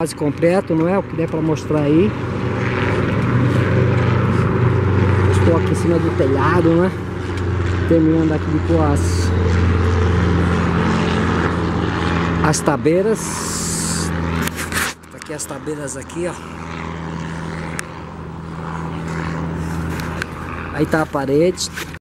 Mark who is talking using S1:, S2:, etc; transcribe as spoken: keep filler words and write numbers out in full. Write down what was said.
S1: Quase completo, não é? O que der para mostrar aí. Estou aqui em cima do telhado, né? Terminando aqui de pôr as as tabeiras. Tá aqui as tabeiras aqui, ó. Aí tá a parede.